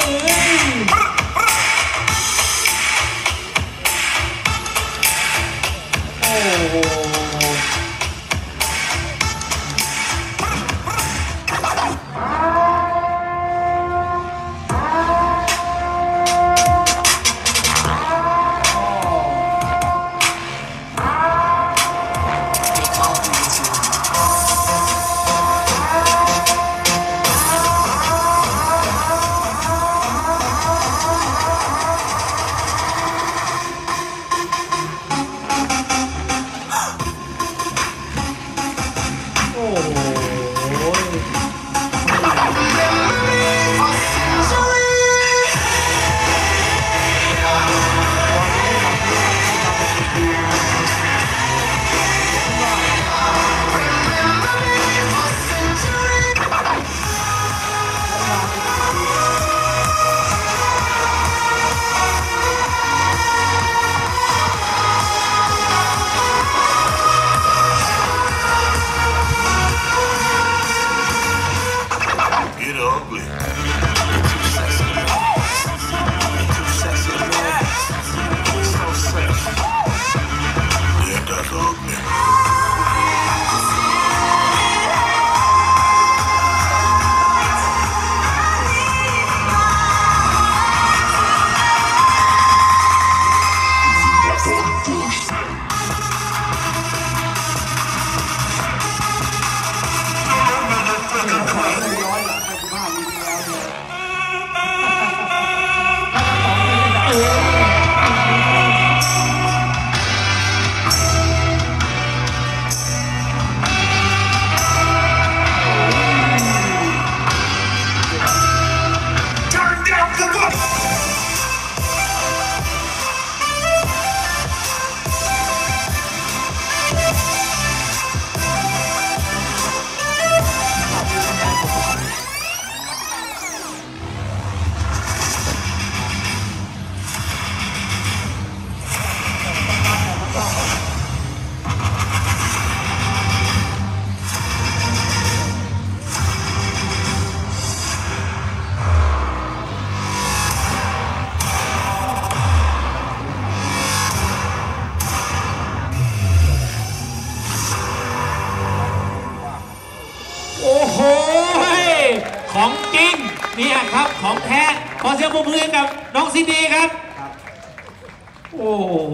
ของจริงเนี่ยครับของแท้ขอเสียงปรบมือกับน้องซินดี้ครับโอ้โห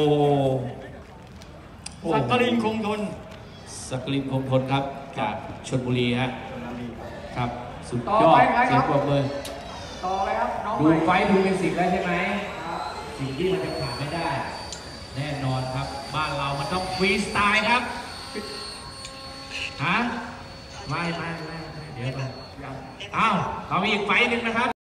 สักกลินคงทนครับจากชลบุรีฮะครับสุดยอดเสียงปรบมือต่อเลยครับน้องดูไฟดูเป็นสิ่งแล้วใช่ไหมสิ่งที่มันจะขาดไม่ได้แน่นอนครับบ้านเรามันต้องฟรีสไตล์ครับฮะไม่เดี๋ยวก่อนอ้าวเอาอีกไฟหนึ่งนะครับ